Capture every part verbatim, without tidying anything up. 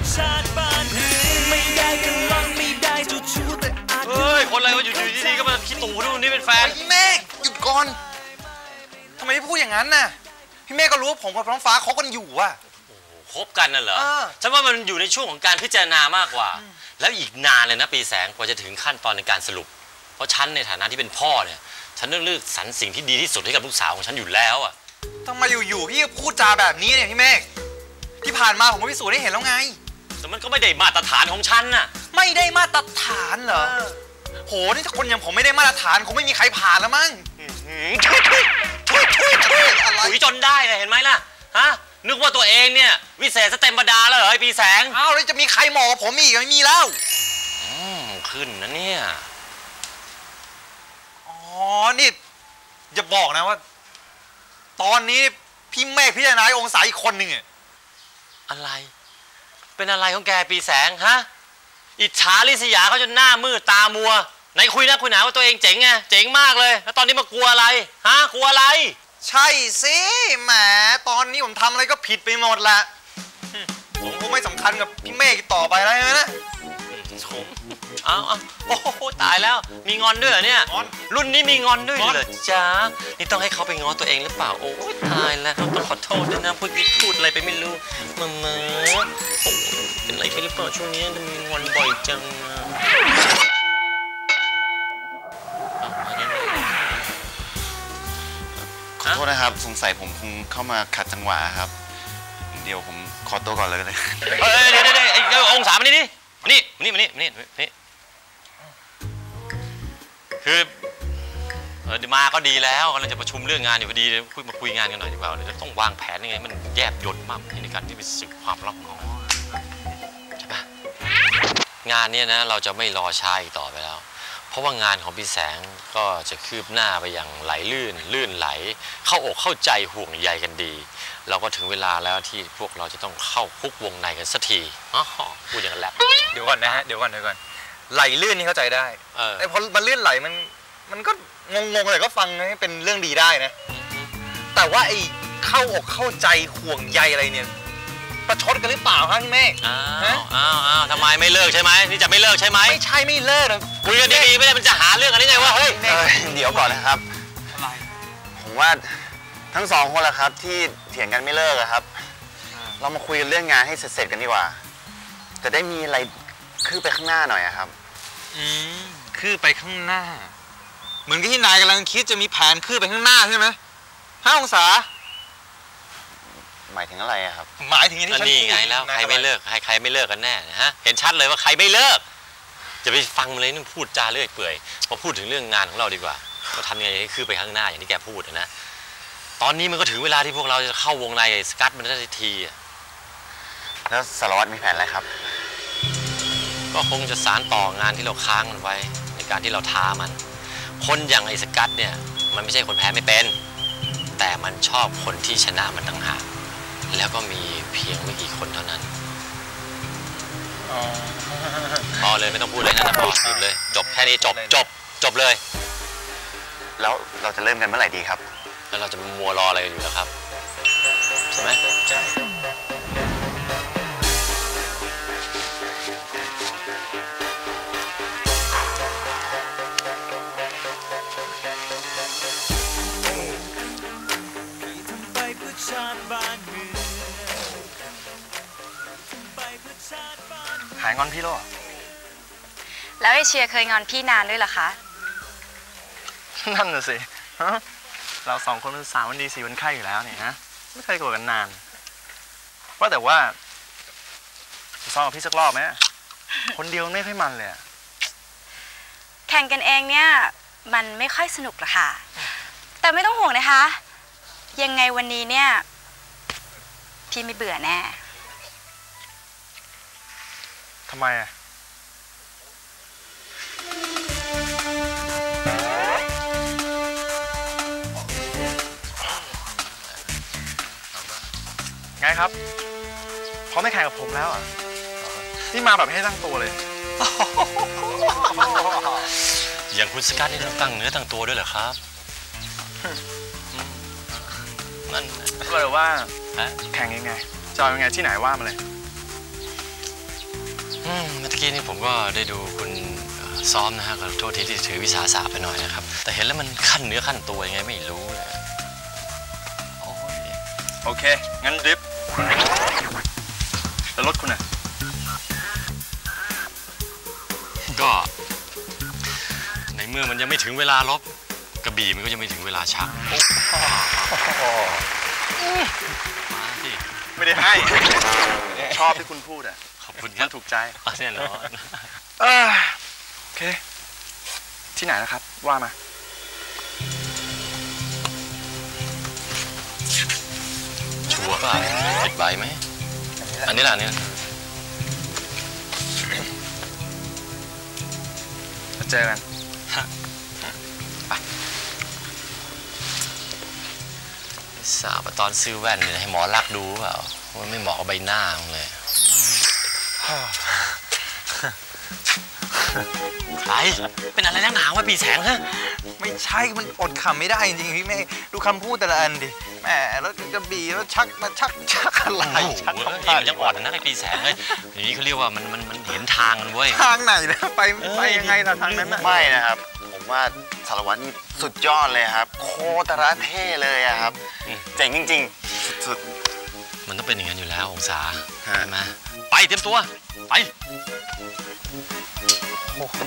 เฮ้ยคนอะไรวะอยู่ดีๆก็มาขี้ตู่นู่นนี่เป็นแฟนพี่เมฆหยุดก่อนทำไมพี่พูดอย่างนั้นน่ะพี่เมฆก็รู้ว่าผมกับน้องฟ้าคบกันอยู่อะคบกันน่ะเหรอฉันว่ามันอยู่ในช่วงของการพิจารณามากกว่าแล้วอีกนานเลยนะปีแสงกว่าจะถึงขั้นตอนในการสรุปเพราะฉันในฐานะที่เป็นพ่อเนี่ยฉันเลือกเลือกสรรสิ่งที่ดีที่สุดให้กับลูกสาวของฉันอยู่แล้วอะทำไมอยู่ๆพี่พูดจาแบบนี้เนี่ยพี่เมฆที่ผ่านมาผมก็พิสูจน์ได้เห็นแล้วไงแต่มันก็ไม่ได้มาตรฐานของฉันน่ะไม่ได้มาตรฐานเหรอโหนี่ถ้าคนอย่างผมไม่ได้มาตรฐานคงไม่มีใครผ่านแล้วมั้งถุยจนได้เลยเห็นไหมล่ะฮะนึกว่าตัวเองเนี่ยวิเศษเต็มบรรดาแล้วเหรอไอ้ปีแสงอ้าวแล้วจะมีใครเหมาะกับผมอีกไม่มีแล้วขึ้นนะเนี่ยอ๋อนี่อย่าบอกนะว่าตอนนี้พี่เมฆพิจารณาองศาอีกคนหนึ่งอะไรเป็นอะไรของแกปีแสงฮะอิจฉาริษยาเขาจนหน้ามืดตามัวไหนคุยนะคุยหนาว่าตัวเองเจ๋งไงเจ๋งมากเลยแล้วตอนนี้มากลัวอะไรฮะกลัวอะไรใช่สิแหมตอนนี้ผมทำอะไรก็ผิดไปหมดละผมก็ไม่สำคัญกับพี่เมฆต่อไปแล้วนะเอาเอาโอ้โหตายแล้วมีงอนด้วยเหรอเนี่ยรุ่นนี้มีงอนด้วยเหรอจ๊ะนี่ต้องให้เขาไปง้อตัวเองหรือเปล่าโอ้ยตายแล้วต้องขอโทษด้วยนะพูดพูดอะไรไปไม่รู้มาเมื่อเป็นอะไรไปหรือเปล่าช่วงนี้มันมีงอนบ่อยจังขอโทษนะครับสงสัยผมคงเข้ามาขัดจังหวะครับเดี๋ยวผมขอตัวก่อนเลยเลยเฮ้ยเดี๋ยวเดี๋ยวไอ้องศามานี่ดินี่นี่มานี่มานี่นี่คือเออมาก็ดีแล้วกำลังจะประชุมเรื่องงานอยู่พอดีคุยมาคุยงานกันหน่อยดีกว่าเราต้องวางแผนยังไงมันแยบยลมากในการที่ไปสืบความลับของใช่ปะงานนี้นะเราจะไม่รอช้าอีกต่อไปแล้วเพราะว่างานของพี่แสงก็จะคืบหน้าไปอย่างไหลลื่นลื่นไหลเข้าอกเข้าใจห่วงใยกันดีเราก็ถึงเวลาแล้วที่พวกเราจะต้องเข้าคุกวงในกันสักทีอ๋อพูดอย่างนั้นแหละเดี๋ยวก่อนนะฮะเดี๋ยวก่อนเดี๋ยวก่อนไหลลื่นนี่เข้าใจได้แต่พอมันลื่นไหลมันมันก็งงๆเลยก็ฟังให้เป็นเรื่องดีได้นะแต่ว่าไอ้เข้าอกเข้าใจห่วงใยอะไรเนี่ยประชดกันหรือเปล่าครับพี่เมฆอ้าวอ้าวอ้าวทำไมไม่เลิกใช่ไหมนี่จะไม่เลิกใช่ไหมไม่ใช่ไม่เลิกหรอกคุยกันดีๆไม่ได้มันจะหาเรื่องกันได้ไงวะเฮ้ยเดี๋ยวก่อนนะครับผมว่าทั้งสองคนแหละครับที่เถียงกันไม่เลิกครับเรามาคุยกันเรื่องงานให้เสร็จๆกันดีกว่าจะได้มีอะไรคืบไปข้างหน้าหน่อยครับอืมคืบไปข้างหน้าเหมือนที่นายกำลังคิดจะมีแผนคืบไปข้างหน้าใช่ไหมห้าองศาหมายถึงอะไรครับหมายถึงอย่างที่ฉันพูดไงแล้วใครไม่เลิกใครใครไม่เลิกกันแน่ฮะเห็นชัดเลยว่าใครไม่เลิกจะไปฟังเลยนี่พูดจาเรื่อยเปื่อยพอพูดถึงเรื่องงานของเราดีกว่าว่าทำยังไงให้คืบไปข้างหน้าอย่างที่แกพูดนะตอนนี้มันก็ถึงเวลาที่พวกเราจะเข้าวงในสกัดมันได้ทีแล้วสารวัตรมีแผนอะไรครับก็คงจะสานต่องานที่เราค้างมันไว้ในการที่เราท้ามันคนอย่างไอ้สกัดเนี่ยมันไม่ใช่คนแพ้ไม่เป็นแต่มันชอบคนที่ชนะมันต่างหากแล้วก็มีเพียงไม่กี่คนเท่านั้นพอเลยไม่ต้องพูดเลยนะพอหยุดเลยจบแค่นี้จบจบจบเลยแล้วเราจะเริ่มกันเมื่อไหร่ดีครับแล้วเราจะมัวรออะไรอยู่แล้วครับใช่ไหมใช่หายงอนพี่แล้วแล้วไอเชียเคยงอนพี่นานด้วยเหรอคะนั่นน่ะสิเราสองคนเป็นสามวันดีสี่วันไข้อยู่แล้วเนี่ยนะไม่เคยโกรธกันนานว่าแต่ว่าซ้อมกับพี่สักรอบไหมคนเดียวไม่ค่อยมันเลยแข่งกันเองเนี่ยมันไม่ค่อยสนุกหรอกค่ะแต่ไม่ต้องห่วงนะคะยังไงวันนี้เนี่ยพี่ไม่เบื่อแน่ทำไมอ่ะไงครับพร้อมไม่แข่งกับผมแล้วอ่ะนี่มาแบบให้ตั้งตัวเลยอย่างคุณสกัดนี่ต้องตั้งเนื้อตั้งตัวด้วยเหรอครับนั่นก็เลยว่าแข่งยังไงจอยยังไงที่ไหนว่ามาเลยอืมเมื่อกี้นี่ผมก็ได้ดูคุณซ้อมนะฮะขอโทษทีที่ถือวิสาสะไปหน่อยนะครับแต่เห็นแล้วมันขั้นเนื้อขั้นตัวยังไงไม่รู้เลยโอ้ยโอเคงั้นดริฟแล้วรถคุณอะก็ในเมื่อมันยังไม่ถึงเวลาลบกระบี่มันก็ยังไม่ถึงเวลาชักมาสิไม่ได้ให้ชอบที่คุณพูดอ่ะขอบคุณครับถูกใจแน่นอนโอเคที่ไหนนะครับว่ามาชัวร์ป่ะปิดใบไหมอันนี้แหละอันนี้เจอกันสาวตอนซื้อแว่นเนี่ยให้หมอลักดูเปล่าว่าไม่เหมาะกับใบหน้าเลยใครเป็นอะไรนักหนาวะปีแสงฮะไม่ใช่มันอดขำไม่ได้จริงๆพี่เมย์ดูคำพูดแต่ละอันดิแหมแล้วกระบี่แล้วชักมาชักชักอะไรชักมันยังอ่อนนะไอ้ปีแสงเลยอย่างนี้เขาเรียกว่ามันมันมันเห็นทางมันเว้ยทางไหนนะไปไปยังไงล่ะทางนั้นไม่นะครับผมว่าสารวัตรนี่สุดยอดเลยครับโคตรเท่เลยครับเจ๋งจริงๆสุดๆมันต้องเป็นอย่างนั้นอยู่แล้วองศาใช่ไหมไปเตรียมตัวไปโอ้โห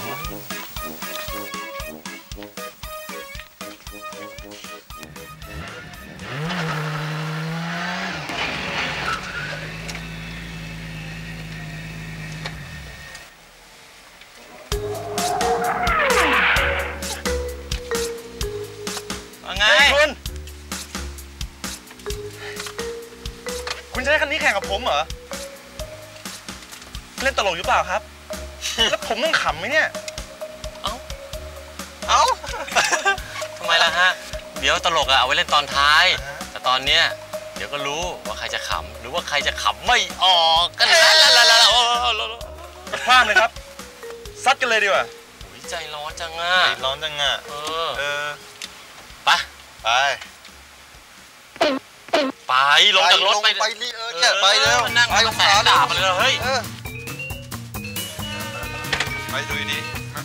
ไงคุณคุณจะได้คันนี้แข่งกับผมเหรอเล่นตลกหรือเปล่าครับแล้วผมต้องขำไหมเนี่ยเอ้าเอ้าทำไมล่ะฮะเดี๋ยวตลกอะเอาไว้เล่นตอนท้ายแต่ตอนเนี้ยเดี๋ยวก็รู้ว่าใครจะขำหรือว่าใครจะขำไม่ออกกันแล้วแล้วแล้วพลาดเลยครับซัดกันเลยดีกว่าใจร้อนจังอะร้อนจังอะเออเออไปไปไปลงจากรถไปไปเออเนี่ยไปเร็วนั่งไปแฝงดาบไปเลยเฮ้ยไปดูดี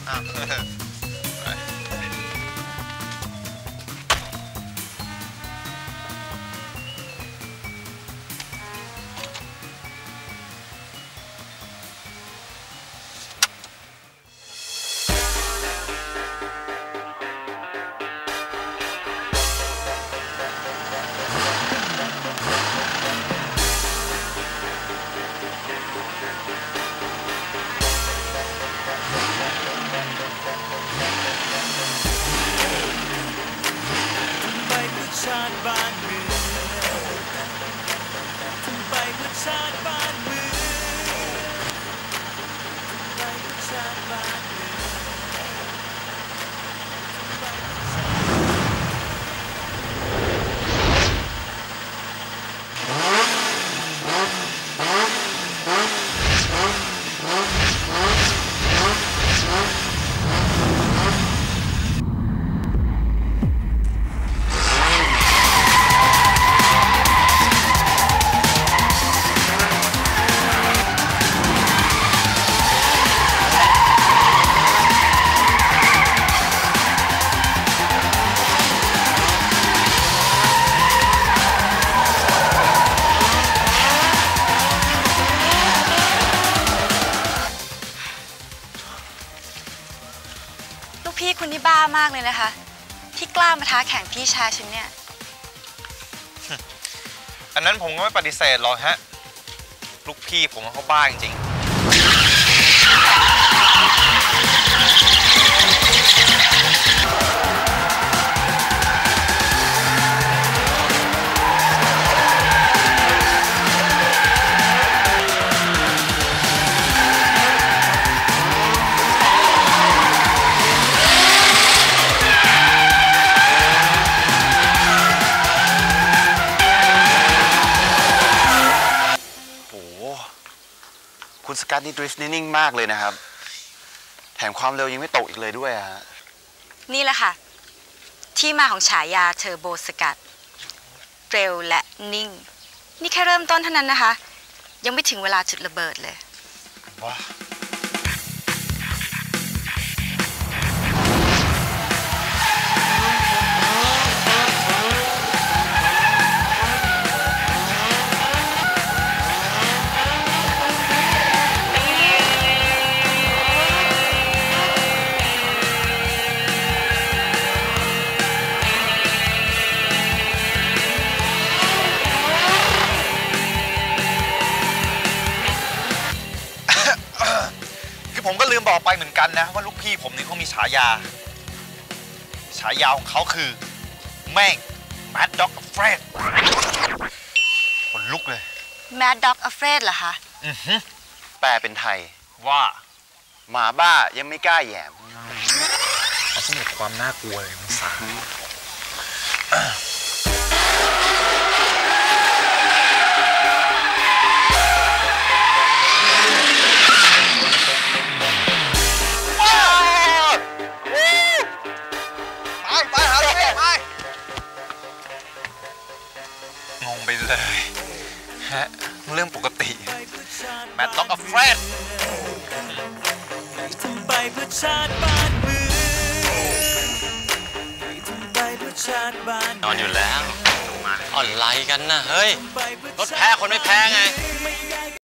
พี่คุณนี่บ้ามากเลยนะคะที่กล้ามาท้าแข่งพี่ชายฉันเนี่ยอันนั้นผมก็ไม่ปฏิเสธหรอกฮะลูกพี่ผมเขาบ้าจริงคุณสกัดนี่ดริฟต์นิ่งมากเลยนะครับแถมความเร็วยังไม่ตกอีกเลยด้วยฮะนี่แหละค่ะที่มาของฉายาเทอร์โบสกัดเร็วและนิ่งนี่แค่เริ่มต้นเท่านั้นนะคะยังไม่ถึงเวลาจุดระเบิดเลยวะผมก็ลืมบอกไปเหมือนกันนะว่าลูกพี่ผมนี่เขามีฉายาฉายาของเขาคือแม่ง Mad Dog Afraid คนลุกเลย Mad Dog Afraid เหรอคะอือฮึแปลเป็นไทยว่าหมาบ้ายังไม่กล้าแหยมเอาสมุดความน่ากลัวเลยมันสาไปเลยฮะเรื่องปกติ Mad Dog Afraid ไปเพื่อชาติบ้านเมืองนอนอยู่แล้วอะไรกันนะเฮ้ยรถแพ้คนไม่แพ้ไง